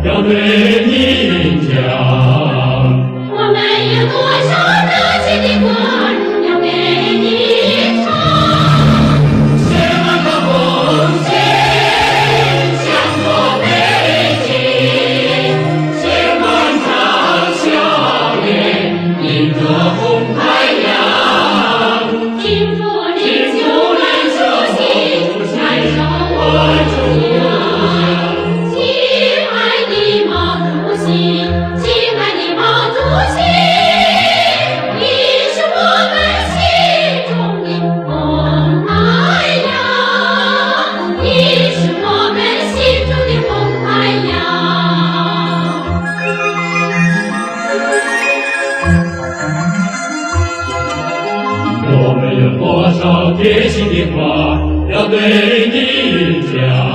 要对你讲。 我们有多少热情的歌要给你唱？ 写满了奉献，向左北京，写满长笑脸，迎着红太阳。 听着领袖们说信，燃烧我中央。亲爱的毛主席，亲爱的毛主席，你是我们心中的红太阳，你是我们心中的红太阳。 我们有多少贴心的话要对你讲？